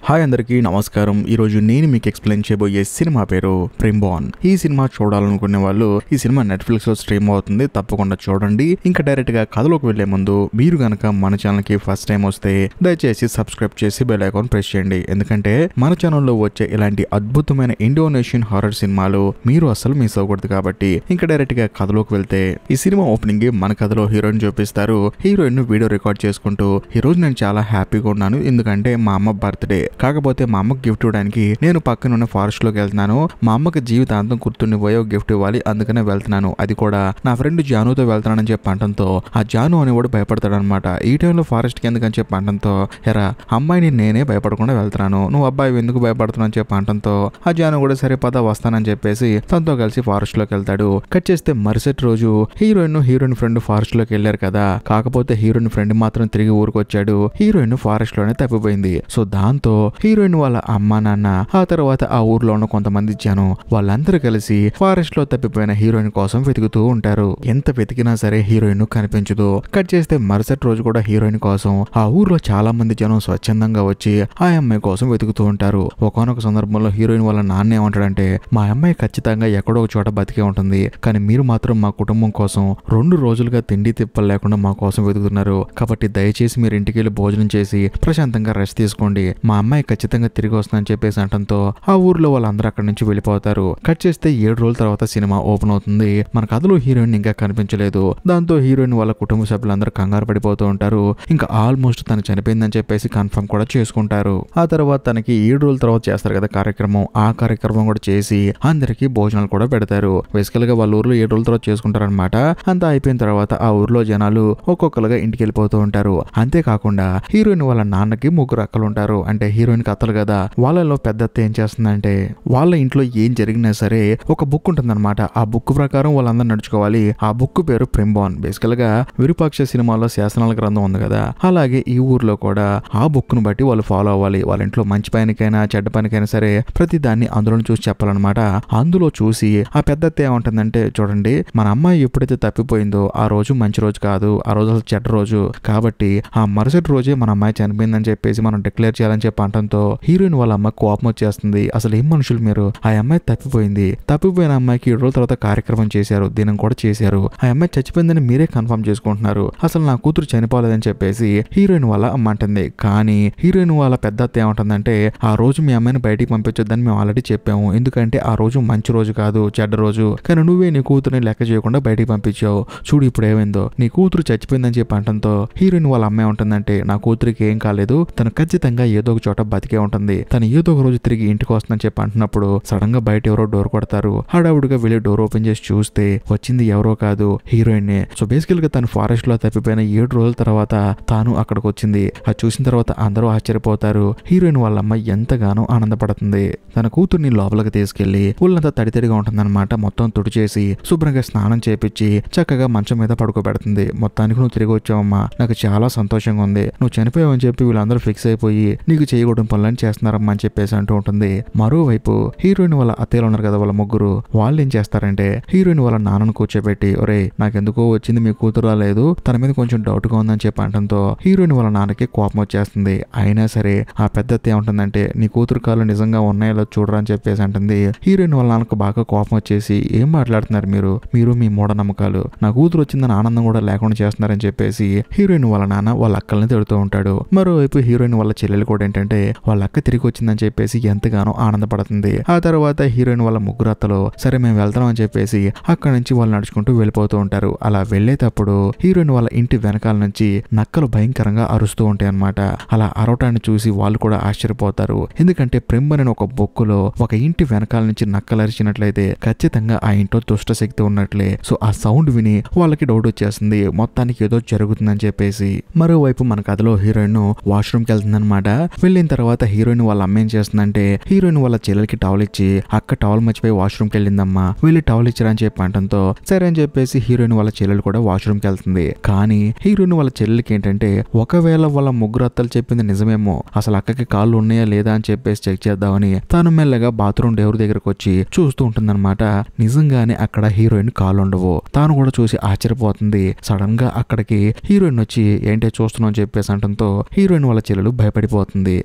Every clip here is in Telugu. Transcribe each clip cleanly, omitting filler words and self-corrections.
హాయ్ అందరికీ నమస్కారం. ఈరోజు నేను మీకు ఎక్స్ప్లెయిన్ చేయబోయే సినిమా పేరు ప్రింబాన్. ఈ సినిమా చూడాలనుకునే వాళ్ళు ఈ సినిమా నెట్ఫ్లిక్స్ లో స్ట్రీమ్ అవుతుంది, తప్పకుండా చూడండి. ఇంకా డైరెక్ట్ గా కథలోకి వెళ్లే ముందు మీరు గనక మన ఛానల్ కి ఫస్ట్ టైం వస్తే దయచేసి సబ్స్క్రైబ్ చేసి బెల్ ఐకాన్ ప్రెస్ చేయండి. ఎందుకంటే మన ఛానల్లో వచ్చే ఇలాంటి అద్భుతమైన ఇండోనేషియన్ హారర్ సినిమాలు మీరు అసలు మిస్ అవ్వకూడదు. కాబట్టి ఇంకా డైరెక్ట్ గా కథలోకి వెళ్తే ఈ సినిమా ఓపెనింగ్ మన కథలో హీరోయిన్ చూపిస్తారు. హీరోయిన్ వీడియో రికార్డ్ చేసుకుంటూ ఈ రోజు నేను చాలా హ్యాపీగా ఉన్నాను, ఎందుకంటే మా అమ్మ బర్త్డే. కాకపోతే మా అమ్మకి గిఫ్ట్ ఇవ్వడానికి నేను పక్కనున్న ఫారెస్ట్ లోకి వెళ్తున్నాను. మా అమ్మకి జీవితాంతం గుర్తుండిపోయే గిఫ్ట్ ఇవ్వాలి, అందుకనే వెళ్తున్నాను. అది కూడా నా ఫ్రెండ్ జానుతో వెళ్తానని చెప్పి అనడంతో ఆ జాను అనేవాడు భయపడతాడు అనమాట. ఈ టైంలో ఫారెస్ట్ కి ఎందుకని చెప్పి అనడంతో, ఎరా అమ్మాయిని నేనే భయపడకుండా వెళ్తున్నాను, నువ్వు అబ్బాయి ఎందుకు భయపడుతున్నావు అని చెప్పి అనడంతో ఆ జాను కూడా సరే పద వస్తానని చెప్పేసి తనతో కలిసి ఫారెస్ట్ లోకి వెళ్తాడు. కట్ చేస్తే మరుసటి రోజు హీరోయిన్ ఫ్రెండ్ ఫారెస్ట్ లోకి వెళ్ళారు కదా. కాకపోతే హీరోయిన్ ఫ్రెండ్ మాత్రం తిరిగి ఊరికి వచ్చాడు. హీరోయిన్ ఫారెస్ట్ లోనే తప్పిపోయింది. సో దాంతో హీరోయిన్ వాళ్ళ అమ్మ నాన్న ఆ తర్వాత ఆ ఊర్లో ఉన్న కొంతమంది జనం వాళ్ళందరూ కలిసి ఫారెస్ట్ లో తప్పిపోయిన హీరోయిన్ కోసం వెతుకుతూ ఉంటారు. ఎంత వెతికినా సరే హీరోయిన్ కనిపించదు. కట్ చేస్తే మరుసటి రోజు కూడా హీరోయిన్ కోసం ఆ ఊర్లో చాలా మంది జనం స్వచ్ఛందంగా వచ్చి ఆ అమ్మాయి కోసం వెతుకుతూ ఉంటారు. ఒకానొక సందర్భంలో హీరోయిన్ వాళ్ళ నాన్న ఏమంటాడంటే, మా అమ్మాయి ఖచ్చితంగా ఎక్కడో ఒక చోట బతికే ఉంటుంది, కానీ మీరు మాత్రం మా కుటుంబం కోసం 2 రోజులుగా తిండి తిప్పలు లేకుండా మా కోసం వెతుకుతున్నారు. కాబట్టి దయచేసి మీరు ఇంటికి వెళ్ళి భోజనం చేసి ప్రశాంతంగా రెస్ట్ తీసుకోండి, మా అమ్మాయి ఖచ్చితంగా తిరిగి వస్తుందని చెప్పేసి అంటంతో ఆ ఊర్లో వాళ్ళందరూ అక్కడి నుంచి వెళ్ళిపోతారు. కట్ చేస్తే 7 రోజుల తర్వాత సినిమా ఓపెన్ అవుతుంది. మన కథలో హీరోయిన్ ఇంకా కనిపించలేదు. దాంతో హీరోయిన్ వాళ్ళ కుటుంబ సభ్యులందరూ కంగారు పడిపోతూ ఉంటారు. ఇంకా ఆల్మోస్ట్ తను చనిపోయిందని చెప్పేసి కన్ఫర్మ్ కూడా చేసుకుంటారు. ఆ తర్వాత తనకి 7 రోజుల తర్వాత చేస్తారు కదా కార్యక్రమం, ఆ కార్యక్రమం కూడా చేసి అందరికి భోజనాలు కూడా పెడతారు. బేసికల్ గా వాళ్ళ ఊర్లో 7 రోజుల తర్వాత చేసుకుంటారు అనమాట. అంతా అయిపోయిన తర్వాత ఆ ఊర్లో జనాలు ఒక్కొక్కరుగా ఇంటికి వెళ్ళిపోతూ ఉంటారు. అంతేకాకుండా హీరోయిన్ వాళ్ళ నాన్నకి 3 అక్కలు ఉంటారు. అంటే హీరోయిన్ అత్తలు కదా. వాళ్ళలో పెద్ద అత్త ఏం చేస్తుందంటే, వాళ్ళ ఇంట్లో ఏం జరిగినా సరే ఒక బుక్ ఉంటుందన్నమాట. ఆ బుక్ ప్రకారం వాళ్ళందరూ నడుచుకోవాలి. ఆ బుక్ పేరు ప్రింబాన్. బేసికల్ గా విరూపాక్ష సినిమాలో శాసనాల గ్రంథం ఉంది కదా, అలాగే ఈ ఊర్లో కూడా ఆ బుక్ ను బట్టి వాళ్ళు ఫాలో అవ్వాలి. వాళ్ళ ఇంట్లో మంచి పనికైనా చెడ్డ పనికైనా సరే ప్రతి దాన్ని అందులో చూసి చెప్పాలన్నమాట. అందులో చూసి ఆ పెద్ద అత్త ఏమంటుందంటే, చూడండి మన అమ్మాయి ఎప్పుడైతే తప్పిపోయిందో ఆ రోజు మంచి రోజు కాదు, ఆ రోజు అసలు చెడ్డ రోజు. కాబట్టి ఆ మరుసటి రోజే మన అమ్మాయి చనిపోయిందని చెప్పేసి మనం డిక్లేర్ చేయాలని చెప్పి అంటంతో హీరోయిన్ వాళ్ళ అమ్మ కోపం వచ్చేస్తుంది. అసలు ఏం మనుషులు మీరు, ఆ అమ్మాయి తప్పిపోయిన అమ్మాయికి 7 రోజుల తర్వాత కార్యక్రమం చేశారు, దినం కూడా చేశారు, ఆ అమ్మాయి చచ్చిపోయిందని మీరే కన్ఫర్మ్ చేసుకుంటున్నారు, అసలు నా కూతురు చనిపోలేదని చెప్పేసి హీరోయిన్ వాళ్ళ అమ్మ అంటుంది. కానీ హీరోయిన్ వాళ్ళ పెద్ద అత్త ఏమంటుందంటే, ఆ రోజు మీ అమ్మాయిని బయటికి పంపించొద్దని మేము ఆల్రెడీ చెప్పాము, ఎందుకంటే ఆ రోజు మంచి రోజు కాదు చెడ్డ రోజు, కానీ నువ్వే నీ కూతురుని లెక్క చేయకుండా బయటికి పంపించావు, చూడు ఇప్పుడు ఏమైందో, నీ కూతురు చచ్చిపోయిందని చెప్పి అంటంతో హీరోయిన్ వాళ్ళ అమ్మాయి ఉంటుందంటే, నా కూతురికి ఏం కాలేదు, తను ఖచ్చితంగా ఏదో ఒక చోట బతికే ఉంటుంది, తను ఏదో ఒక రోజు తిరిగి ఇంటికి వస్తుందని చెప్పి అంటున్నప్పుడు సడన్ గా బయట ఎవరో డోర్ కొడతారు. హడావుడిగా వెళ్ళి డోర్ ఓపెన్ చేసి చూస్తే వచ్చింది ఎవరో కాదు, హీరోయిన్. సో బేసికల్ గా తను ఫారెస్ట్ లో తప్పిపోయిన 7 రోజుల తర్వాత తాను అక్కడికి వచ్చింది. అది చూసిన తర్వాత అందరూ ఆశ్చర్యపోతారు. హీరోయిన్ వాళ్ళ అమ్మ ఎంతగానో ఆనందపడుతుంది. తన కూతుర్ని లోపలికి తీసుకెళ్లి ఒళ్ళంతా తడితడిగా ఉంటుందన్నమాట. మొత్తం తుడిచేసి శుభ్రంగా స్నానం చేపించి చక్కగా మంచం మీద పడుకోబెడుతుంది. మొత్తానికి నువ్వు తిరిగి వచ్చావమ్మా, నాకు చాలా సంతోషంగా ఉంది, నువ్వు చనిపోయావని చెప్పి వీళ్ళందరూ ఫిక్స్ అయిపోయి నీకు చేయకూడని పనులని చేస్తున్నారమ్మా అని చెప్పేసి అంటూ ఉంటుంది. మరోవైపు హీరోయిన్ వాళ్ళ అత్తయ్యలు ఉన్నారు కదా, వాళ్ళ ముగ్గురు, వాళ్ళు ఏం చేస్తారంటే హీరోయిన్ వాళ్ళ నాన్నను కూర్చోబెట్టి, ఒరే నాకెందుకో వచ్చింది మీ కూతురు రాలేదు, తన మీద కొంచెం డౌట్ గా ఉందని చెప్పి అంటంతో హీరోయిన్ వాళ్ళ నాన్నకి కోపం వచ్చేస్తుంది. అయినా సరే ఆ పెద్ద అత్త ఏమంటుందంటే, నీ కూతురు కాళ్ళు నిజంగా ఉన్నాయో చూడరా అని చెప్పేసి అంటుంది. హీరోయిన్ వాళ్ళ నాన్నకు బాగా కోపం వచ్చేసి, ఏం మాట్లాడుతున్నారు మీరు మీ మూఢనమ్మకాలు, నా కూతురు వచ్చిందని ఆనందం కూడా లేకుండా చేస్తున్నారని చెప్పేసి హీరోయిన్ వాళ్ళ నాన్న వాళ్ళ అక్కల్ని తిడుతూ ఉంటాడు. మరోవైపు హీరోయిన్ వాళ్ళ చెల్లెలు కూడా ఏంటంటే వాళ్ళ అక్క తిరిగి వచ్చిందని చెప్పేసి ఎంతగానో ఆనందపడుతుంది. ఆ తర్వాత హీరోయిన్ వాళ్ళ 3 అత్తలు సరే మేము వెళ్తాం అని చెప్పేసి అక్కడ నుంచి వాళ్ళు నడుచుకుంటూ వెళ్ళిపోతూ ఉంటారు. అలా వెళ్లేటప్పుడు హీరోయిన్ వాళ్ళ ఇంటి వెనకాల నుంచి నక్కలు భయంకరంగా అరుస్తూ ఉంటాయి అన్నమాట. అలా అరవటాన్ని చూసి వాళ్ళు కూడా ఆశ్చర్యపోతారు. ఎందుకంటే ప్రింబన్ అనే ఒక బొక్కులో ఒక ఇంటి వెనకాల నుంచి నక్కలు అరిచినట్లయితే ఖచ్చితంగా ఆ ఇంట్లో దుష్ట శక్తి ఉన్నట్లే. సో ఆ సౌండ్ విని వాళ్ళకి డౌట్ వచ్చేస్తుంది, మొత్తానికి ఏదో జరుగుతుందని చెప్పేసి. మరోవైపు మన కథలో హీరోయిన్ వాష్రూమ్ కి వెళ్తుంది అనమాట. వెళ్ళిన తర్వాత హీరోయిన్ వాళ్ళ అమ్మ ఏం చేస్తుందంటే, హీరోయిన్ వాళ్ళ చెల్లెలకి టవల్ ఇచ్చి, అక్క టవల్ మర్చిపోయి వాష్రూమ్ కి వెళ్ళిందమ్మా, వెళ్ళి టవల్ ఇచ్చిరా అని చెప్పి అంటంతో సరే అని చెప్పేసి హీరోయిన్ వాళ్ళ చెల్లెలు కూడా వాష్రూమ్ కి వెళ్తుంది. కానీ హీరోయిన్ వాళ్ళ చెల్లెలకి ఏంటంటే, ఒకవేళ వాళ్ళ 3 అత్తలు చెప్పింది నిజమేమో, అసలు అక్కకి కాళ్ళు ఉన్నాయా లేదా అని చెప్పేసి చెక్ చేద్దామని తాను మెల్లగా బాత్రూమ్ డోర్ దగ్గరకు వచ్చి చూస్తూ ఉంటుందన్నమాట. నిజంగానే అక్కడ హీరోయిన్ కాళ్ళు ఉండవు. తాను కూడా చూసి ఆశ్చర్యపోతుంది. సడన్ గా అక్కడికి హీరోయిన్ వచ్చి ఏంటో చూస్తున్నావు అని చెప్పేసి అంటంతో హీరోయిన్ వాళ్ళ చెల్లెలు భయపడిపోతుంది.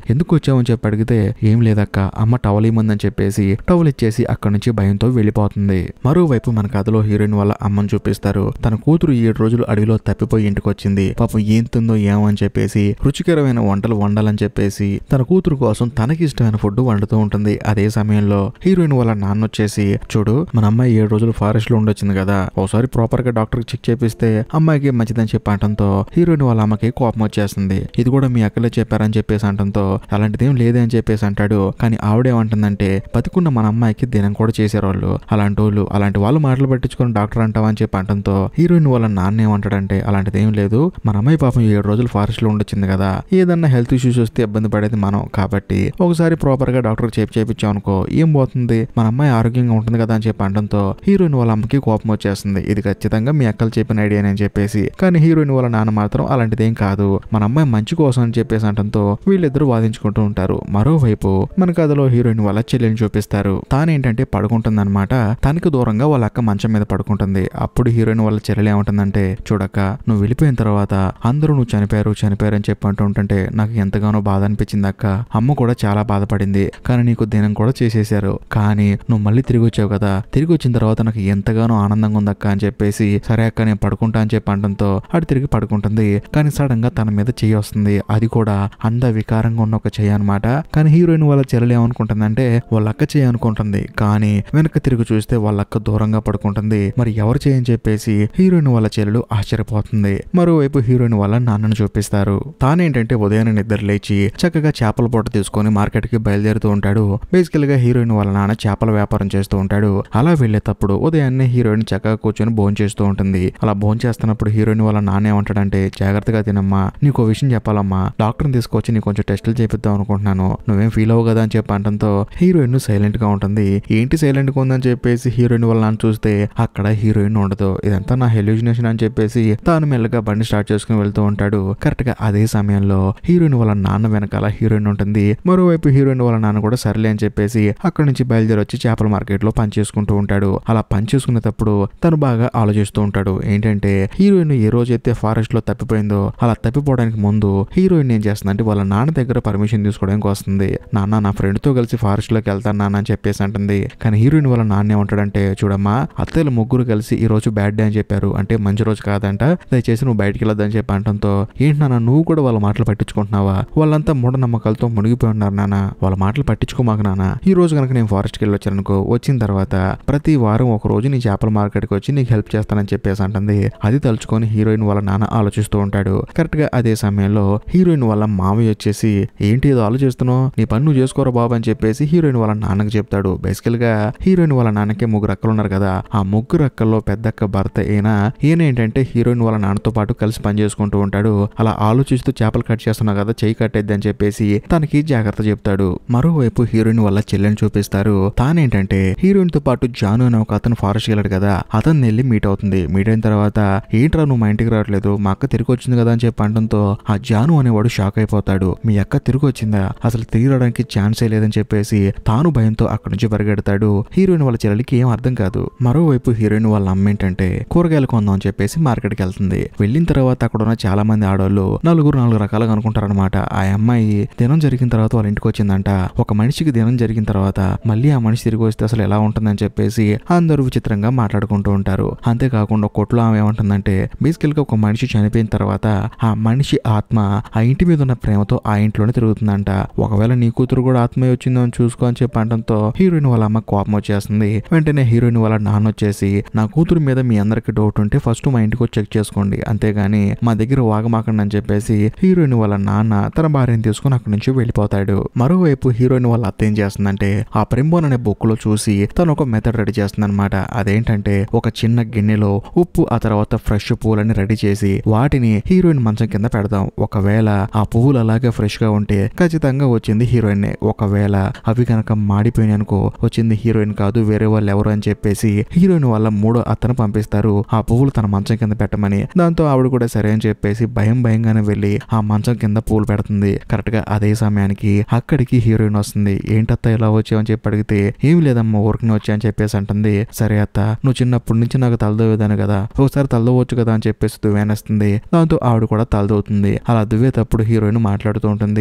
ఎందుకు వచ్చావని చెప్పి అడిగితే ఏం లేదక్క, అమ్మ టవల్ ఇమ్మందని చెప్పేసి టవల్ ఇచ్చేసి అక్కడి నుంచి భయంతో వెళ్ళిపోతుంది. మరోవైపు మన కథలో హీరోయిన్ వాళ్ళ అమ్మని చూపిస్తారు. తన కూతురు 7 రోజులు అడవిలో తప్పిపోయి ఇంటికి వచ్చింది. పాపం ఏం తిందో ఏమో అని చెప్పేసి రుచికరమైన వంటలు వండాలని చెప్పేసి తన కూతురు కోసం తనకి ఇష్టమైన ఫుడ్ వండుతూ ఉంటుంది. అదే సమయంలో హీరోయిన్ వాళ్ళ నాన్న వచ్చేసి, చూడు మన అమ్మాయి 7 రోజులు ఫారెస్ట్ లో ఉండొచ్చింది కదా, ఒకసారి ప్రాపర్ గా డాక్టర్ చెక్ చేపిస్తే అమ్మాయికి మంచిదని చెప్పి అనటంతో హీరోయిన్ వాళ్ళ అమ్మకి కోపం వచ్చేస్తుంది. ఇది కూడా మీ అక్కలే చెప్పారని చెప్పేసి అనటంతో అలాంటిదేం లేదే అని చెప్పేసి అంటాడు. కానీ ఆవిడేమంటుందంటే, బతికున్న మన అమ్మాయికి దినం కూడా చేశారు వాళ్ళు, అలాంటి వాళ్ళు మాటలు పట్టించుకుని డాక్టర్ అంటావా అని చెప్పి అనటంతో హీరోయిన్ వాళ్ళ నాన్న ఏమంటాడంటే, అలాంటిదేం లేదు, మన అమ్మాయి పాపం 7 రోజులు ఫారెస్ట్ లో ఉండొచ్చింది కదా, ఏదన్నా హెల్త్ ఇష్యూస్ వస్తే ఇబ్బంది పడేది మనం, కాబట్టి ఒకసారి ప్రాపర్ గా డాక్టర్ చేపించాం అనుకో ఏం పోతుంది, మన అమ్మాయి ఆరోగ్యంగా ఉంటుంది కదా అని చెప్పి అనడంతో హీరోయిన్ వాళ్ళ అమ్మకి కోపం వచ్చేస్తుంది. ఇది ఖచ్చితంగా మీ అక్కలు చెప్పిన ఐడియా అని చెప్పేసి. కానీ హీరోయిన్ వాళ్ళ నాన్న మాత్రం అలాంటిదేం కాదు, మన అమ్మాయి మంచి కోసం అని చెప్పేసి అనడంతో వీళ్ళిద్దరూ వాదించుకుంటూ ఉంటారు. మరోవైపు మన కథలో హీరోయిన్ వాళ్ళ చెల్లెని చూపిస్తారు. తానేంటంటే పడుకుంటుంది అనమాట. తనకి దూరంగా వాళ్ళ అక్క మంచం మీద పడుకుంటుంది. అప్పుడు హీరోయిన్ వాళ్ళ చెల్లెలు ఏమంటుందంటే, చూడక్క నువ్వు వెళ్ళిపోయిన తర్వాత అందరూ నువ్వు చనిపోయారు అని చెప్పి అంటూ ఉంటుంటే నాకు ఎంతగానో బాధ అనిపించింది అక్క. అమ్మ కూడా చాలా బాధపడింది. కానీ నీకు దినం కూడా చేసేశారు. కానీ నువ్వు మళ్ళీ తిరిగి వచ్చావు కదా, తిరిగి వచ్చిన తర్వాత నాకు ఎంతగానో ఆనందంగా ఉందక్క అని చెప్పేసి, సరే అక్క నేను పడుకుంటా అని చెప్పి అనడంతో అటు తిరిగి పడుకుంటుంది. కానీ సడన్ గా తన మీద చెయ్యి వస్తుంది. అది కూడా అంత వికారంగా ఉన్న ఒక చెయ్యి అనమాట. కానీ హీరోయిన్ వాళ్ళ చెల్లెలు ఏమనుకుంటుందంటే వాళ్ళ అక్క చెయ్యి అనుకుంటుంది. కానీ వెనక్కి తిరిగి చూస్తే వాళ్ళ అక్క దూరంగా పడుకుంటుంది. మరి ఎవరు చేయని చెప్పేసి హీరోయిన్ వాళ్ళ చెల్లెలు ఆశ్చర్యపోతుంది. మరోవైపు హీరోయిన్ వాళ్ళ నాన్నను చూపిస్తారు. తానేంటంటే ఉదయాన్నే నిద్ర లేచి చక్కగా చేపల పూట తీసుకొని మార్కెట్ కి బయలుదేరుతూ ఉంటాడు. బేసికల్ గా హీరోయిన్ వాళ్ళ నాన్న చేపల వ్యాపారం చేస్తూ ఉంటాడు. అలా వెళ్లేటప్పుడు ఉదయాన్నే హీరోయిన్ చక్కగా కూర్చొని భోజనం చేస్తూ ఉంటుంది. అలా భోజనం చేస్తున్నప్పుడు హీరోయిన్ వాళ్ళ నాన్న ఏమంటాడంటే, జాగ్రత్తగా తినమ్మా, నీకు విషయం చెప్పాలమ్మా, డాక్టర్ని తీసుకొచ్చి నీకు కొంచెం టెస్టులు చేపిద్దాం అనుకుంటున్నాను, నువ్వేం ఫీల్ అవ్వు కదా అని చెప్పి అనడంతో హీరోయిన్ సైలెంట్ గా ఉంటుంది. ఏంటి సైలెంట్ గా ఉందని చెప్పేసి హీరోయిన్ వాళ్ళ నాన్న చూస్తే అక్కడ హీరోయిన్ ఉండదు. ఇదంతా నా హెల్యూజినేషన్ అని చెప్పేసి తాను మెల్లగా బండి స్టార్ట్ చేసుకుని వెళ్తూ ఉంటాడు. కరెక్ట్ గా అదే సమయంలో హీరోయిన్ వాళ్ళ నాన్న వెనకాల హీరోయిన్ ఉంటుంది. మరోవైపు హీరోయిన్ వాళ్ళ నాన్న కూడా సర్లే అని చెప్పేసి అక్కడ నుంచి బయలుదేరి వచ్చి చేపల మార్కెట్ లో పని చేసుకుంటూ ఉంటాడు. అలా పని చేసుకునేటప్పుడు తను బాగా ఆలోచిస్తూ ఉంటాడు. ఏంటంటే హీరోయిన్ ఏ రోజైతే ఫారెస్ట్ లో తప్పిపోయిందో అలా తప్పిపోవడానికి ముందు హీరోయిన్ ఏం చేస్తుందంటే వాళ్ళ నాన్న దగ్గర పర్మిషన్ తీసుకోవడానికి వస్తుంది. నాన్న నా ఫ్రెండ్ తో కలిసి ఫారెస్ట్ లోకి వెళ్తాను నాన్న అని చెప్పేసి అంటుంది. కానీ హీరోయిన్ వాళ్ళ నాన్న ఏమంటాడంటే, చూడమ్మా అత్తయ్యలు ముగ్గురు కలిసి ఈ రోజు బ్యాడ్ డే అని చెప్పారు, అంటే మంచి రోజు కాదంట, దయచేసి నువ్వు బయటికి వెళ్ళొద్దని చెప్పి అంటంతో, ఏంటి నాన్న నువ్వు కూడా వాళ్ళ మాటలు పట్టించుకుంటున్నావా, వాళ్ళంతా మూఢనమ్మకాలతో మునిగిపోయి ఉన్నారు నాన్న, వాళ్ళ మాటలు పట్టించుకోమాక నాన్న, ఈ రోజు కనుక నేను ఫారెస్ట్కి వెళ్ళి వచ్చానుకో వచ్చిన తర్వాత ప్రతి వారం ఒక రోజు నీ చేపల మార్కెట్కి వచ్చి నీకు హెల్ప్ చేస్తానని చెప్పేసి అంటుంది. అది తలుచుకొని హీరోయిన్ వాళ్ళ నాన్న ఆలోచిస్తూ ఉంటాడు. కరెక్ట్ గా అదే సమయంలో హీరోయిన్ వాళ్ళ మామయ్య వచ్చేసి, ఏంటి ఏదో ఆలోచిస్తున్నావు, నీ పని నువ్వు చేసుకోరా బాబు అని చెప్పేసి హీరోయిన్ వాళ్ళ నాన్నకి చెప్తాడు. బేసికల్ గా హీరోయిన్ వాళ్ళ నాన్నకి 3 అక్కలు ఉన్నారు కదా, ఆ 3 అక్కల్లో పెద్దక్క భర్త ఈయన ఏంటంటే హీరోయిన్ వాళ్ళ నాన్నతో పాటు కలిసి పని చేసుకుంటూ ఉంటాడు. అలా ఆలోచిస్తూ చేపలు కట్ చేస్తున్నావు కదా, చెయ్యి కట్టేద్ది అని చెప్పేసి తనకి జాగ్రత్త చెప్తాడు. మరోవైపు హీరోయిన్ వాళ్ళ చెల్లెని చూపిస్తారు. తానేంటంటే హీరోయిన్ తో పాటు జాను అనే ఒక అతను ఫారెస్ట్ వెళ్ళాడు కదా, అతన్ని వెళ్ళి మీట్ అవుతుంది. మీట్ అయిన తర్వాత, ఏంట్రా నువ్వు మా ఇంటికి రావట్లేదు, మా అక్క తిరిగి వచ్చింది కదా అని చెప్పి అనడంతో ఆ జాను అనేవాడు షాక్ అయిపోతాడు. మీ అక్క తిరిగి వచ్చిందా, అసలు తిరిగి రావడానికి ఛాన్సే లేదని చెప్పేసి తాను భయంతో అక్కడి నుంచి పరిగెడతాడు. హీరోయిన్ వాళ్ళ చెల్లెలికి ఏం అర్థం కాదు. మరోవైపు హీరోయిన్ వాళ్ళ అమ్మ ఏంటంటే కూరగాయలు కొందాం అని చెప్పేసి మార్కెట్ కి వెళ్తుంది. వెళ్ళిన తర్వాత అక్కడ ఉన్న చాలా మంది ఆడవాళ్ళు 4 రకాలుగా అనుకుంటారనమాట. ఆ అమ్మాయి దినం జరిగిన తర్వాత వాళ్ళ ఇంటికి వచ్చిందంట. ఒక మనిషికి దినం జరిగిన తర్వాత మళ్ళీ ఆ మనిషి తిరిగి వస్తే అసలు ఎలా ఉంటుందని చెప్పేసి అందరూ విచిత్రంగా మాట్లాడుకుంటూ ఉంటారు. అంతేకాకుండా కొట్లో ఆమె ఏమంటుందంటే, బేసికల్ గా ఒక మనిషి చనిపోయిన తర్వాత ఆ మనిషి ఆత్మ ఆ ఇంటి మీద ఉన్న ప్రేమతో ఆ ఇంట్లోనే తిరుగుతుందంట. ఒకవేళ నీ కూతురు కూడా ఆత్మ వచ్చిందో అని చూసుకో అని చెప్పి అనడంతో హీరోయిన్ వాళ్ళ అమ్మ కోపం వచ్చేస్తుంది. వెంటనే హీరోయిన్ వాళ్ళ నాన్న వచ్చేసి, నా కూతురు మీద మీ అందరికి డౌట్ ఉంటే ఫస్ట్ మా ఇంటికి వచ్చి చెక్ చేసుకోండి, అంతేగాని మా దగ్గర వాగమాకండి అని చెప్పేసి హీరోయిన్ వాళ్ళ నాన్న తన భార్యను తీసుకుని అక్కడి నుంచి వెళ్ళిపోతాడు. మరోవైపు హీరోయిన్ వాళ్ళ అత్త ఏం చేస్తుందంటే, ఆ ప్రింబోన్ అనే బుక్ లో చూసి తను ఒక మెథడ్ రెడీ చేస్తుంది అనమాట. అదేంటంటే ఒక చిన్న గిన్నెలో ఉప్పు ఆ తర్వాత ఫ్రెష్ పువ్వులని రెడీ చేసి వాటిని హీరోయిన్ మంచం కింద పెడదాం. ఒకవేళ ఆ పువ్వులు అలాగే ఫ్రెష్ గా ఉంటే ఖచ్చితంగా వచ్చింది హీరోయిన్. ఒకవేళ అవి కనుక మాడిపోయినాయి అనుకో వచ్చింది హీరోయిన్ కాదు వేరే వాళ్ళు ఎవరు అని చెప్పేసి హీరోయిన్ వాళ్ళ 3వ అత్తను పంపిస్తారు ఆ పువ్వులు తన మంచం కింద పెట్టమని. దాంతో ఆవిడ కూడా సరే అని చెప్పేసి భయంగానే వెళ్ళి ఆ మంచం కింద పూలు పెడుతుంది. కరెక్ట్ గా అదే సమయానికి అక్కడికి హీరోయిన్ వస్తుంది. ఏంటత్త ఇలా వచ్చావని చెప్పి అడిగితే, ఏమి లేదమ్మా ఊరికి వచ్చా అని చెప్పేసి అంటుంది. సరే అత్త, నువ్వు చిన్నప్పటి నుంచి నాకు తలదోవేదాను కదా, ఒకసారి తలదోవచ్చు కదా అని చెప్పేసి దువ్వేనేస్తుంది. దాంతో ఆవిడ కూడా తలదవుతుంది. అలా దువ్వేటప్పుడు హీరోయిన్ మాట్లాడుతూ ఉంటుంది,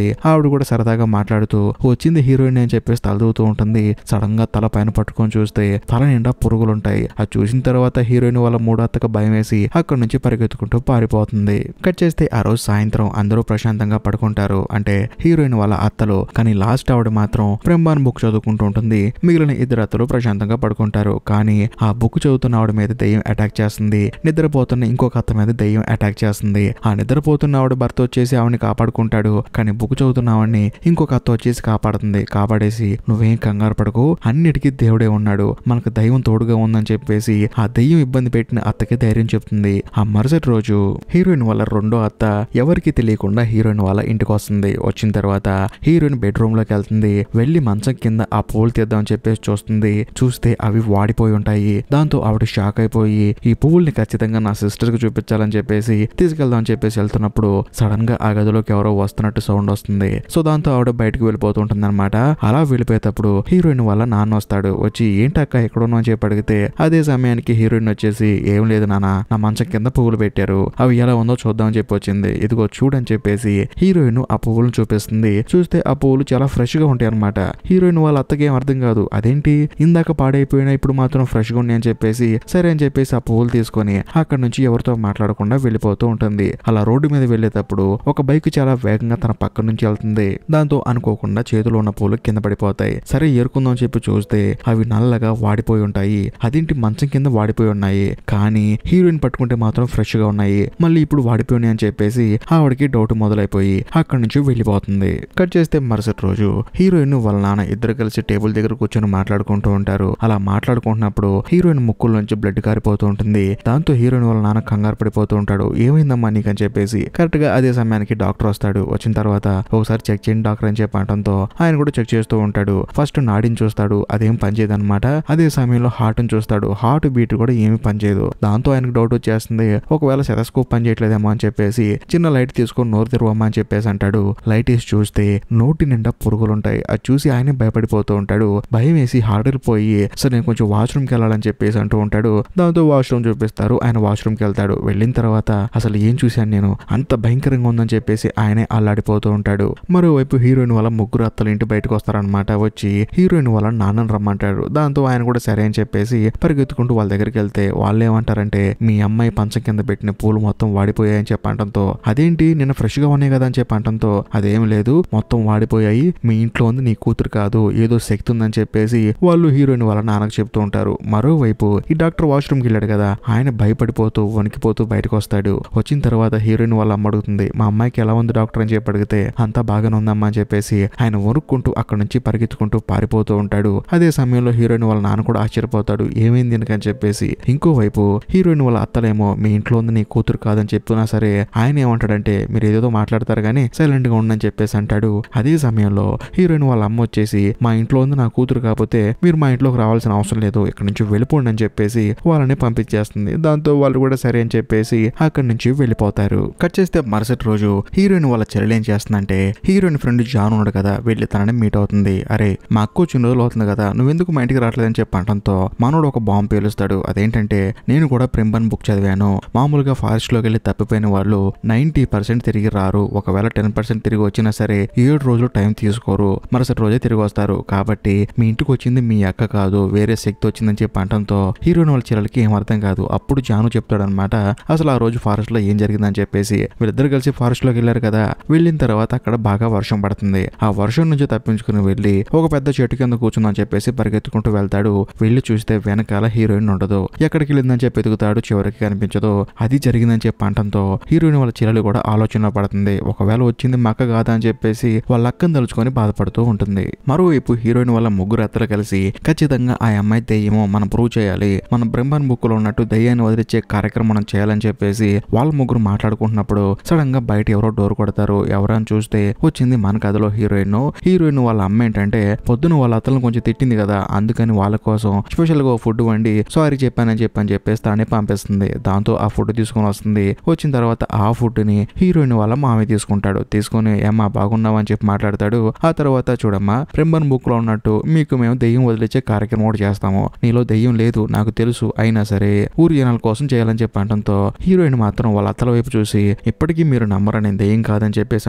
ఆవిడ కూడా సరదాగా మాట్లాడుతూ వచ్చింది హీరోయిన్ అని చెప్పేసి తలదూతూ ఉంటుంది. సడన్ గా తల పైన పట్టుకొని చూస్తే తల నిండా పురుగులుంటాయి. అది చూసిన తర్వాత హీరోయిన్ వాళ్ళ మూడో అత్తకు భయం వేసి అక్కడి నుంచి పరిగెత్తుకుంటూ పారిపోతుంది. కట్ చేస్తే ఆ రోజు సాయంత్రం అందరూ ప్రశాంతంగా పడుకుంటారు, అంటే హీరోయిన్ వాళ్ళ అత్తలు. కానీ లాస్ట్ ఆవిడ మాత్రం ప్రింబాన్ బుక్ చదువుకుంటూ ఉంటుంది. మిగిలిన ఇద్దరు అత్తలు ప్రశాంతంగా పడుకుంటారు. కానీ ఆ బుక్ చదువుతున్న ఆవిడ మీద దెయ్యం అటాక్ చేస్తుంది. నిద్రపోతున్న ఇంకొక అత్త మీద దెయ్యం అటాక్ చేస్తుంది. ఆ నిద్రపోతున్న ఆవిడ భర్త వచ్చేసి ఆవిడని కాపాడుకుంటాడు. కానీ బుక్ చదువుతున్న ఆవిడని ఇంకొక అత్త వచ్చేసి కాపాడుతుంది. కాపాడేసి నువ్వేం కంగారు పడకు, అన్నిటికీ దేవుడే ఉన్నాడు, మనకు దైవం తోడుగా ఉందని చెప్పేసి ఆ దెయ్యం ఇబ్బంది పెట్టిన అత్తకి ధైర్యం చెప్తుంది. ఆ మరుసటి రోజు హీరోయిన్ వాళ్ళ రెండో అత్త ఎవరికి తెలియకుండా హీరోయిన్ వాళ్ళ ఇంటికి వస్తుంది. వచ్చిన తర్వాత హీరోయిన్ బెడ్రూమ్ లోకి వెళ్తుంది. వెళ్లి మంచం కింద ఆ పువ్వులు తీద్దామని చెప్పేసి చూస్తుంది. చూస్తే అవి వాడిపోయి ఉంటాయి. దాంతో ఆవిడ షాక్ అయిపోయి ఈ పువ్వుల్ని ఖచ్చితంగా నా సిస్టర్ కి చూపించాలని చెప్పేసి తీసుకెళ్దాం అని చెప్పేసి వెళ్తున్నప్పుడు సడన్ గా ఆ గదిలోకి ఎవరో వస్తున్నట్టు సౌండ్ వస్తుంది. సో దాంతో ఆవిడ బయటకు వెళ్ళిపోతూ ఉంటుంది అనమాట. అలా వెళ్ళిపోయేటప్పుడు హీరోయిన్ వాళ్ళ నాన్న వస్తాడు. వచ్చి ఏంటక్క ఎక్కడున్నా అని చెప్పి అడిగితే అదే సమయానికి హీరోయిన్ వచ్చేసి ఏం లేదు నాన్న, నా మంచం కింద పువ్వులు పెట్టారు, అవి ఎలా ఉందో చూద్దామని చెప్పి వచ్చింది, ఇదిగో చూడని చెప్పేసి హీరోయిన్ ఆ పువ్వులను చూపిస్తుంది. చూస్తే ఆ పువ్వులు చాలా ఫ్రెష్ గా ఉంటాయి అనమాట. హీరోయిన్ వాళ్ళ అత్తకి ఏం అర్థం కాదు, అదేంటి ఇందాక పాడైపోయినా ఇప్పుడు మాత్రం ఫ్రెష్ గా ఉన్నాయి అని చెప్పేసి సరే అని చెప్పేసి ఆ పువ్వులు తీసుకొని అక్కడ నుంచి ఎవరితో మాట్లాడకుండా వెళ్ళిపోతూ ఉంటుంది. అలా రోడ్డు మీద వెళ్ళేటప్పుడు ఒక బైక్ చాలా వేగంగా తన పక్క నుంచి వెళ్తుంది. దాంతో అనుకోకుండా చేతిలో ఉన్న పూలు కింద పడిపోతాయి. సరే ఏరుకుందాం అని చెప్పి చూస్తే అవి నల్లగా వాడిపోయి ఉంటాయి. అదేంటి మంచం కింద వాడిపోయి ఉన్నాయి, కానీ హీరోయిన్ పట్టుకుంటే మాత్రం ఫ్రెష్ గా ఉన్నాయి, మళ్ళీ ఇప్పుడు వాడిపోయినాయి అని చెప్పేసి ఆవిడకి డౌట్ మొదలైపోయి అక్కడి నుంచి వెళ్ళిపోతుంది. కట్ చేస్తే మరుసటి రోజు హీరోయిన్ వాళ్ళ నాన్న ఇద్దరు కలిసి టేబుల్ దగ్గర కూర్చొని మాట్లాడుకుంటూ ఉంటారు. అలా మాట్లాడుకుంటున్నప్పుడు హీరోయిన్ ముక్కుల నుంచి బ్లడ్ కారిపోతూ ఉంటుంది. దాంతో హీరోయిన్ వాళ్ళ నాన్న కంగారు పడిపోతూ ఉంటాడు. ఏమైందమ్మా నీకని చెప్పేసి. కరెక్ట్ గా అదే సమయానికి డాక్టర్ వస్తాడు. వచ్చిన తర్వాత ఒకసారి చెక్ చేయండి డాక్టర్ అని చెప్పడంతో ఆయన కూడా చెక్ చేస్తూ ఉంటాడు. ఫస్ట్ నాడిని చూస్తాడు, అదేం పనిచేయదు అనమాట. అదే సమయంలో హార్ట్ ని చూస్తాడు, హార్ట్ బీట్ కూడా ఏమి పనిచేయదు. దాంతో ఆయనకు డౌట్ వచ్చేస్తుంది, ఒకవేళ సెటస్కోప్ పని చేయట్లేదేమో అని చెప్పేసి చిన్న లైట్ తీసుకొని నోరు తెరవమ్మా అని చెప్పేసి అంటాడు. లైట్ వేసి చూస్తే నోటి నిండా పురుగులుంటాయి. అది చూసి ఆయన భయపడిపోతూ ఉంటాడు. భయం వేసి హార్డర్ పోయి సరే నేను కొంచెం వాష్రూమ్కి వెళ్ళాలని చెప్పేసి అంటూ ఉంటాడు. దాంతో వాష్రూమ్ చూపిస్తారు. ఆయన వాష్రూమ్కి వెళ్తాడు. వెళ్ళిన తర్వాత అసలు ఏం చూశాను నేను, అంత భయంకరంగా ఉందని చెప్పేసి ఆయనే అల్లాడిపోతూ ఉంటాడు. మరోవైపు హీరోయిన్ వాళ్ళ ముగ్గురు అత్తలు ఇంటి బయటకు వస్తారనమాట. వచ్చి హీరోయిన్ వాళ్ళ నాన్నని రమ్మంటాడు. దాంతో ఆయన కూడా సరే అని చెప్పేసి పరిగెత్తుకుంటూ వాళ్ళ దగ్గరికి వెళ్తే వాళ్ళు ఏమంటారంటే మీ అమ్మాయి పంచం కింద పెట్టిన పూలు మొత్తం వాడిపోయాయని చెప్పంటంతో అదేంటి నిన్న ఫ్రెష్ గా ఉన్నాయి కదా అని చెప్పంటంతో అదేం లేదు మొత్తం వాడిపోయాయి, మీ ఇంట్లో ఉంది నీ కూతురు కాదు, ఏదో శక్తి ఉందని చెప్పేసి వాళ్ళు హీరోయిన్ వాళ్ళ నాన్నకు చెప్తూ ఉంటారు. మరోవైపు ఈ డాక్టర్ వాష్రూమ్కి వెళ్ళాడు కదా, ఆయన భయపడిపోతూ వణికిపోతూ బయటకు వస్తాడు. వచ్చిన తర్వాత హీరోయిన్ వాళ్ళ అమ్మ అడుగుతుంది మా అమ్మాయికి ఎలా ఉంది డాక్టర్ అని చెప్పి అడిగితే అంతా బాగానే ఉందమ్మా అని చెప్పేసి ఆయన వణుక్కుంటూ అక్కడ నుంచి పరిగెత్తుకుంటూ పారిపోతూ ఉంటాడు. అదే సమయంలో హీరోయిన్ వాళ్ళ నాన్న కూడా ఆశ్చర్యపోతాడు, ఏమైంది అని చెప్పేసి. ఇంకోవైపు హీరోయిన్ వాళ్ళ అత్తలేమో మీ ఇంట్లో ఉంది నీ కూతురు కాదని చెప్తున్నా సరే ఆయన ఏమంటాడంటే మీరు ఏదేదో మాట్లాడతారు కానీ సైలెంట్ గా ఉండని చెప్పేసి అంటాడు. అదే సమయంలో హీరోయిన్ వాళ్ళ అమ్మ వచ్చేసి మా ఇంట్లో ఉంది నా కూతురు కాకపోతే మీరు మా ఇంట్లోకి రావాల్సిన అవసరం లేదు, ఇక్కడ నుంచి వెళ్ళిపోండి అని చెప్పేసి వాళ్ళని పంపించేస్తుంది. దాంతో వాళ్ళు కూడా సరే అని చెప్పేసి అక్కడి నుంచి వెళ్ళిపోతారు. కట్ చేస్తే మరుసటి రోజు హీరోయిన్ వాళ్ళ చెల్లెలు ఏం చేస్తుందంటే హీరోయిన్ ఫ్రెండ్ జాన్ ఉన్నాడు కదా, వెళ్ళి తనని మీట్ అవుతుంది. అరే మా అక్క వచ్చిన రోజులు అవుతుంది కదా, నువ్వెందుకు మా ఇంటికి రావట్లేదని చెప్పి అనడంతో మనోడు ఒక బాంబు పేలుస్తాడు. అదేంటంటే నేను కూడా ప్రింబన్ బుక్ చదివాను, మామూలుగా ఫారెస్ట్ లోకి వెళ్ళి తప్పిపోయిన వాళ్ళు 90% తిరిగి రారు, ఒకవేళ 10% తిరిగి వచ్చినా సరే 7 రోజులు టైం తీసుకోరు, మరుసటి రోజే తిరిగి వస్తారు, కాబట్టి మీ ఇంటికి వచ్చింది మీ అక్క కాదు వేరే శక్తి వచ్చిందని చెప్పి అనడంతో హీరోయిన్ వాళ్ళ చెల్లెలకి ఏం అర్థం కాదు. అప్పుడు జాను చెప్తాడనమాట అసలు ఆ రోజు ఫారెస్ట్ లో ఏం జరిగిందని చెప్పేసి. వీళ్ళిద్దరు కలిసి ఫారెస్ట్ లోకి వెళ్ళారు కదా, వెళ్ళిన తర్వాత అక్కడ బాగా వర్షం పడుతుంది. ఆ వర్షం నుంచి తప్పించుకుని వెళ్ళి ఒక పెద్ద చెట్టు కింద కూర్చుందని చెప్పేసి పరిగెత్తుకుంటూ వెళ్తాడు. వెళ్ళి చూస్తే వెనకాల హీరోయిన్ ఉండదు. ఎక్కడికి వెళ్ళిందని చెప్పి ఎదుగుతాడు, చివరికి కనిపించదు. అది జరిగిందని చెప్పి అనడంతో హీరోయిన్ వాళ్ళ చెల్లెలు కూడా ఆలోచన పడుతుంది, ఒకవేళ వచ్చింది మా అక్క కాదా అని చెప్పేసి వాళ్ళ అక్కను తలుచుకొని బాధపడుతూ ఉంటుంది. మరోవైపు హీరోయిన్ వాళ్ళ ముగ్గురు అత్తలు కలిసి ఖచ్చితంగా ఆ అమ్మాయి దెయ్యమో మనం ప్రూవ్ చేయాలి, మన బ్రహ్మన్ బుక్ లో ఉన్నట్టు దెయ్యాన్ని వదిలిచ్చే కార్యక్రమం మనం చేయాలని చెప్పేసి వాళ్ళ ముగ్గురు మాట్లాడుకుంటున్నప్పుడు సడన్ గా బయట ఎవరో డోర్ కొడతారు. ఎవరని చూస్తే వచ్చింది మన కథలో హీరోయిన్ వాళ్ళ అమ్మ ఏంటంటే పొద్దున వాళ్ళ అత్తలను కొంచెం తిట్టింది కదా, అందుకని వాళ్ళ కోసం స్పెషల్ గా ఫుడ్ వండి సారీ చెప్పానని చెప్పేసి తానే పంపిస్తుంది. దాంతో ఆ ఫుడ్ తీసుకొని వస్తుంది. వచ్చిన తర్వాత ఆ ఫుడ్ ని హీరోయిన్ వాళ్ళ మామయ్య తీసుకుంటాడు. తీసుకుని ఏమ్మా బాగున్నావా అని చెప్పి మాట్లాడతాడు. ఆ తర్వాత చూడమ్మా ప్రింబన్ బుక్ లో ఉన్నట్టు మీకు మేము దెయ్యం వదిలిచ్చే కార్యక్రమం కూడా చేస్తాము, నీలో దెయ్యం లేదు నాకు తెలుసు, అయినా సరే ఊరి జనాల కోసం చేయాలని చెప్పి అనడంతో హీరోయిన్ మాత్రం వాళ్ళ అత్తల వైపు చూసి ఇప్పటికీ మీరు నమ్మరా నేను దెయ్యం కాదని చెప్పేసి అంటూ ఉంటుంది.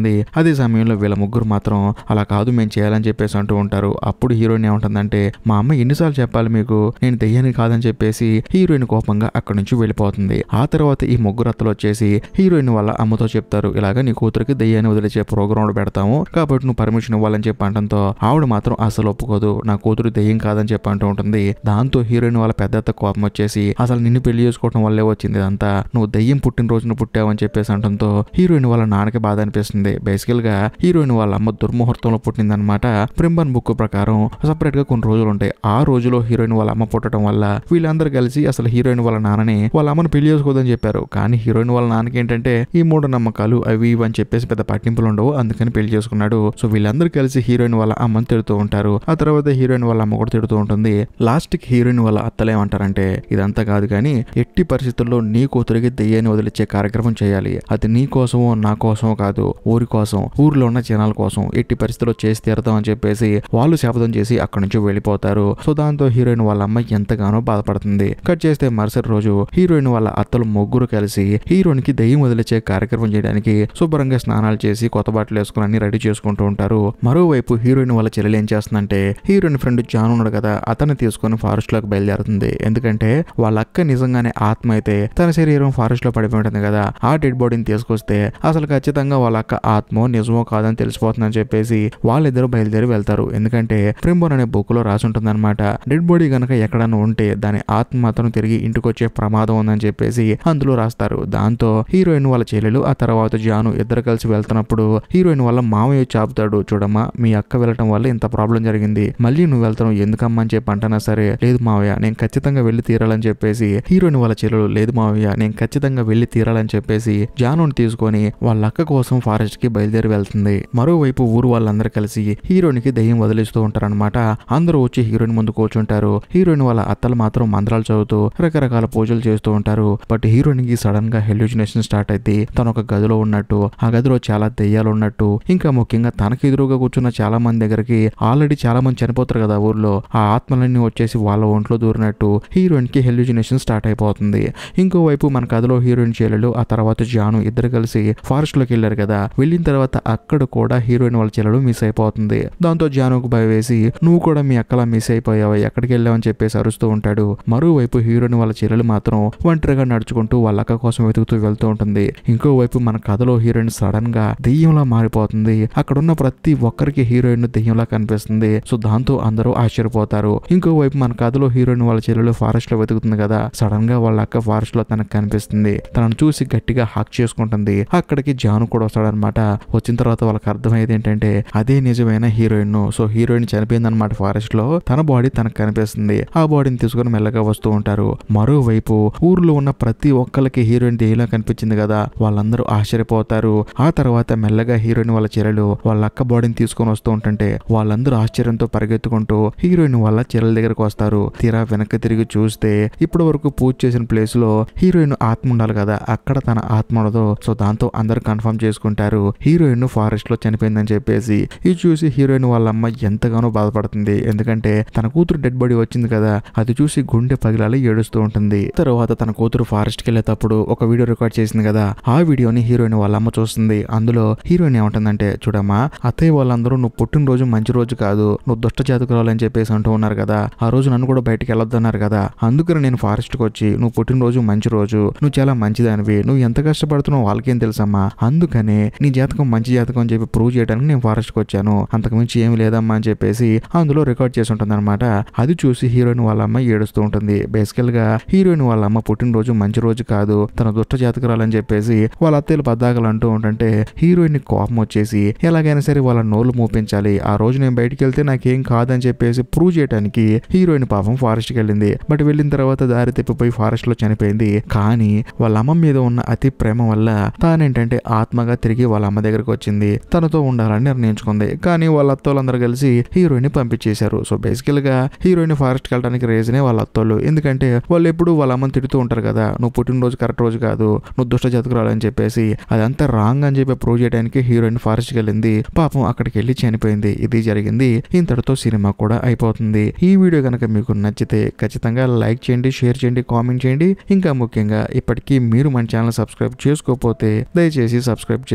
ఉంటుంది. అదే సమయంలో వీళ్ళ ముగ్గురు మాత్రం అలా కాదు మేము చేయాలని చెప్పేసి అంటూ ఉంటారు. అప్పుడు హీరోయిన్ ఏమంటుందంటే మా అమ్మ ఎన్నిసార్లు చెప్పాలి మీకు నేను దెయ్యాన్ని కాదని చెప్పేసి హీరోయిన్ కోపంగా అక్కడి నుంచి వెళ్ళిపోతుంది. ఆ తర్వాత ఈ ముగ్గురు అత్తలు వచ్చేసి హీరోయిన్ వాళ్ళ అమ్మతో చెప్తారు ఇలాగా నీ కూతురికి దెయ్యాన్ని వదిలించే ప్రోగ్రాం పెడతాము కాబట్టి నువ్వు పర్మిషన్ ఇవ్వాలని చెప్పి అంటంతో ఆవిడ మాత్రం అసలు ఒప్పుకోదు. నా కూతురు దెయ్యం కాదని చెప్పి అంటూ ఉంటుంది. దాంతో హీరోయిన్ వాళ్ళ పెద్ద కోపం వచ్చేసి అసలు నిన్ను పెళ్లి చేసుకోవడం వల్లే వచ్చింది ఇదంతా నువ్వు దెయ్యం పుట్టినరోజున పుట్టావని చెప్పేసి అంటంతో హీరోయిన్ వాళ్ళ నాన్నకి బాధ అనిపిస్తుంది. బేసికల్ గా హీరోయిన్ వాళ్ళ అమ్మ దుర్ముహూర్తంలో పుట్టిందనమాట. ప్రింబన్ బుక్ ప్రకారం సపరేట్ గా కొన్ని రోజులు ఉంటాయి. ఆ రోజులో హీరోయిన్ వాళ్ళ అమ్మ పుట్టడం వల్ల వీళ్ళందరూ కలిసి అసలు హీరోయిన్ వాళ్ళ నాన్నని వాళ్ళ అమ్మను పెళ్లి చేసుకోదని చెప్పారు. కానీ హీరోయిన్ వాళ్ళ నాన్నకి ఏంటంటే ఈ మూఢ నమ్మకాలు అవి ఇవి అని చెప్పేసి పెద్ద పట్టింపులు ఉండవు అందుకని పెళ్లి చేసుకున్నాడు. సో వీళ్ళందరూ కలిసి హీరోయిన్ వాళ్ళ అమ్మని తిడుతూ ఉంటారు. ఆ తర్వాత హీరోయిన్ వాళ్ళ అమ్మ కూడా తిడుతూ ఉంటుంది. లాస్ట్ కి హీరోయిన్ వాళ్ళ అత్తలు ఏమంటారంటే ఇదంతా కాదు కానీ ఎట్టి పరిస్థితుల్లో నీ కూతురికి దెయ్యాన్ని వదిలిచ్చే కార్యక్రమం చేయాలి. అది నీ కోసమో నా కోసమో కాదు ఊరి కోసం ఊర్లో ఉన్న జనాల కోసం ఎట్టి పరిస్థితుల్లో చేసి తీరదాం అని చెప్పేసి వాళ్ళు శపథం చేసి అక్కడి నుంచి వెళ్ళిపోతారు. సో దాంతో హీరోయిన్ వాళ్ళ అమ్మ ఎంతగానో బాధపడుతుంది. కట్ చేస్తే మరుసటి రోజు హీరోయిన్ వాళ్ళ అత్తలు ముగ్గురు కలిసి హీరోయిన్ కి దెయ్యం వదిలిచ్చే కార్యక్రమం చేయడానికి శుభ్రంగా స్నానాలు చేసి కొత్త బట్టలు వేసుకుని అన్ని రెడీ చేసుకుంటూ ఉంటారు. మరోవైపు హీరోయిన్ వాళ్ళ చెల్లెలు ఏం చేస్తుందంటే హీరోయిన్ ఫ్రెండ్ జాన్ ఉన్నాడు కదా అతన్ని తీసుకుని ఫారెస్ట్ లోకి బయలుదేరుతుంది. ఎందుకంటే వాళ్ళ అక్క నిజంగానే ఆత్మ అయితే తన శరీరం ఫారెస్ట్ లో పడిపోయి ఉంటుంది కదా ఆ డెడ్ బాడీని తీసుకొస్తే అసలు ఖచ్చితంగా వాళ్ళ అక్క ఆత్మో నిజమో కాదని తెలిసిపోతుందని చెప్పేసి వాళ్ళిద్దరు బయలుదేరి వెళ్తారు. ఎందుకంటే ప్రింబోన్ అనే బుక్ లో రాసి ఉంటుంది అనమాట డెడ్ బాడీ గనక ఎక్కడన్నా ఉంటే దాని ఆత్మ మాత్రం తిరిగి ఇంటికి వచ్చే ప్రమాదం ఉందని చెప్పేసి అందులో రాస్తారు. దాంతో హీరోయిన్ వాళ్ళ చెల్లెలు ఆ తర్వాత జాను ఇద్దరు కలిసి వెళ్తున్నప్పుడు హీరోయిన్ వాళ్ళ మామయ్య చాపుతాడు చూడమ్మా మీ అక్క వెళ్ళటం వల్ల ఇంత ప్రాబ్లం జరిగింది మళ్ళీ నువ్వు వెళ్తావు ఎందుకమ్మా అని చెప్పి అంటానా సరే లేదు మావయ్య నేను ఖచ్చితంగా వెళ్లి తీరాలని చెప్పేసి హీరోయిన్ వాళ్ళ చెల్లెలు లేదు మావయ్య నేను ఖచ్చితంగా వెళ్లి తీరాలని చెప్పేసి జానుని తీసుకొని వాళ్ళ అక్క కోసం ఫారెస్ట్ కి బయలుదేరి వెళ్తుంది. మరోవైపు ఊరు వాళ్ళందరూ కలిసి హీరోయిన్ కి దెయ్యం వదిలిస్తూ ఉంటారనమాట. అందరూ వచ్చి హీరోయిన్ ముందు కూర్చుంటారు. హీరోయిన్ వాళ్ళ అత్తలు మాత్రం మంత్రాలు చదువుతూ రకరకాల పూజలు చేస్తూ ఉంటారు. బట్ హీరోయిన్ కి సడన్ గా హెల్యూజినేషన్ స్టార్ట్ అయితే తను ఒక గదిలో ఉన్నట్టు ఆ గదిలో చాలా దెయ్యాలు ఉన్నట్టు ఇంకా ముఖ్యంగా తనకి ఎదురుగా కూర్చున్న చాలా మంది దగ్గరికి ఆల్రెడీ చాలా మంది చనిపోతారు కదా ఊర్లో ఆ ఆత్మలన్నీ వచ్చేసి వాళ్ళ ఒంట్లో దూరినట్టు హీరోయిన్ కి హెల్యూజినేషన్ స్టార్ట్ అయిపోతుంది. ఇంకోవైపు మన కథలో హీరోయిన్ చెల్లెలు ఆ తర్వాత జాను ఇద్దరు కలిసి ఫారెస్ట్ లోకి వెళ్ళారు కదా వెళ్ళిన తర్వాత అక్కడ కూడా హీరోయిన్ వాళ్ళ చెల్లెలు మిస్ అయిపోతుంది. దాంతో జానుకు భయం వేసి నువ్వు కూడా మీ అక్కలా మిస్ అయిపోయావా ఎక్కడికి వెళ్ళావని చెప్పేసి అరుస్తూ ఉంటాడు. మరోవైపు హీరోయిన్ వాళ్ళ చెల్లెలు మాత్రం ఒంటరిగా నడుచుకుంటూ వాళ్ళ అక్క కోసం వెతుకుతూ వెళ్తూ ఉంటుంది. ఇంకోవైపు మన కథలో హీరోయిన్ సడన్ గా దెయ్యంలా మారిపోతుంది. అక్కడున్న ప్రతి ఒక్కరికి హీరోయిన్ దెయ్యంలా కనిపిస్తుంది. సో దాంతో అందరూ ఆశ్చర్యపోతారు. ఇంకోవైపు మన కథలో హీరోయిన్ వాళ్ళ చెల్లెలు ఫారెస్ట్ లో వెతుకుతుంది కదా సడన్ గా వాళ్ళ అక్క ఫారెస్ట్ లో తనకు కనిపిస్తుంది. తనను చూసి గట్టిగా హాక్ చేసుకుంటుంది. అక్కడికి జాను కూడా వస్తాడనమాట. వచ్చిన తర్వాత వాళ్ళకి అర్థమయ్యేది ఏంటంటే అదే నిజమైన హీరోయిన్. సో హీరోయిన్ చనిపోయిందనమాట ఫారెస్ట్ లో తన బాడీ తనకు కనిపిస్తుంది. ఆ బాడీని తీసుకుని మెల్లగా వస్తూ ఉంటారు. మరోవైపు ఊర్లో ఉన్న ప్రతి ఒక్కరికి హీరోయిన్ దెయ్యంలా కనిపించింది కదా వాళ్ళందరూ ఆశ్చర్యపోతారు. ఆ తర్వాత మెల్లగా హీరోయిన్ వాళ్ళ చెల్లెలు వాళ్ళ అక్క బాడీని తీసుకొని వస్తూ ఉంటుంటే వాళ్ళందరూ ఆశ్చర్యంతో పరిగెత్తుకుంటూ హీరోయిన్ వాళ్ళ చెల్లెల దగ్గరకు వస్తారు. తీరా వెనక్కి తిరిగి చూస్తే ఇప్పటి వరకు పూజ చేసిన ప్లేస్ లో హీరోయిన్ ఆత్మ ఉండాలి కదా అక్కడ తన ఆత్మ ఉండదు. సో దాంతో అందరూ కన్ఫర్మ్ చేసుకుంటారు హీరోయిన్ ఫారెస్ట్ లో చనిపోయిందని చెప్పేసి. ఇది చూసి హీరోయిన్ వాళ్ళ అమ్మ ఎంతగానో బాధపడుతుంది. ఎందుకంటే తన కూతురు డెడ్ బాడీ వచ్చింది కదా అది చూసి గుండె పగిలాలి ఏడుస్తూ ఉంటుంది. తర్వాత తన కూతురు ఫారెస్ట్ కి వెళ్ళేటప్పుడు ఒక వీడియో రికార్డ్ చేసింది కదా ఆ వీడియోని హీరోయిన్ వాళ్ళ అమ్మ చూస్తుంది. అందులో హీరోయిన్ ఏమంటుందంటే చూడమ్మా అత్తయ్య వాళ్ళందరూ నువ్వు పుట్టినరోజు మంచి రోజు కాదు నువ్వు దుష్ట జాతకురాలని చెప్పేసి అంటూ ఉన్నారు కదా ఆ రోజు నన్ను కూడా బయటికి వెళ్ళొద్దన్నారు కదా అందుకని నేను ఫారెస్ట్ కి వచ్చి నువ్వు పుట్టినరోజు మంచి రోజు నువ్వు చాలా మంచిదానివి నువ్వు ఎంత కష్టపడుతున్నావు వాళ్ళకేం తెలుసమ్మా అందుకనే నీ జాతకం మంచి జాతకం అని చెప్పి ప్రూవ్ చేయడానికి నేను ఫారెస్ట్ కి వచ్చాను అంతకుమించి ఏమి లేదమ్మా అని చెప్పేసి అందులో రికార్డ్ చేసి ఉంటుంది అనమాట. అది చూసి హీరోయిన్ వాళ్ళ అమ్మ ఏడుస్తూ ఉంటుంది. బేసికల్ గా హీరోయిన్ వాళ్ళ అమ్మ పుట్టినరోజు మంచి రోజు కాదు తన దుష్ట జాతకురాలని చెప్పేసి వాళ్ళ అత్తయ్యలు పద్దాకలు అంటూ ఉంటుంటే హీరోయిన్ కోపం వచ్చేసి ఎలాగైనా సరే వాళ్ళ నోళ్ళు మూపించాలి ఆ రోజు నేను బయటికి వెళ్తే నాకేం కాదని చెప్పేసి ప్రూవ్ చేయడానికి హీరోయిన్ పాపం ఫారెస్ట్ కి వెళ్ళింది. బట్ వెళ్ళిన తర్వాత దారి తిప్పిపోయి ఫారెస్ట్ లో చనిపోయింది. కానీ వాళ్ళ అమ్మ మీద ఉన్న అతి ప్రేమ వల్ల తానేంటంటే ఆత్మగా తిరిగి వాళ్ళ అమ్మ దగ్గరకు వచ్చింది. తనతో ఉండాలని నిర్ణయించుకుంది. కానీ వాళ్ళ అత్తోళ్ళందరూ కలిసి హీరోయిన్ పంపించేశారు. సో బేసికల్ గా హీరోయిన్ ఫారెస్ట్ కి వెళ్ళడానికి రీజనే వాళ్ళ అత్తోళ్ళు. ఎందుకంటే వాళ్ళు ఎప్పుడు వాళ్ళ అమ్మని తిడుతూ ఉంటారు కదా నువ్వు పుట్టినరోజు కరెక్ట్ రోజు కాదు నువ్వు దుష్ట జాతకురాలని చెప్పేసి అదంతా రాంగ్ అని చెప్పి ప్రూవ్ చేయడానికి హీరోయిన్ ఫారెస్ట్ కి వెళ్ళింది. పాపం అక్కడికి వెళ్ళి చనిపోయింది. ఇది జరిగింది. ఇంతటితో సినిమా కూడా అయిపోతుంది. ఈ వీడియో కనుక మీకు నచ్చితే ఖచ్చితంగా లైక్ చేయండి షేర్ చేయండి కామెంట్ చేయండి. ఇంకా ముఖ్యంగా ఇప్పటికీ మీరు మన ఛానల్ సబ్స్క్రైబ్ చేసుకోకపోతే దయచేసి సబ్స్క్రైబ్ చేసి బెల్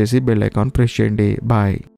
బెల్ ఐకాన్ ప్రెస్ చేయండి. బాయ్.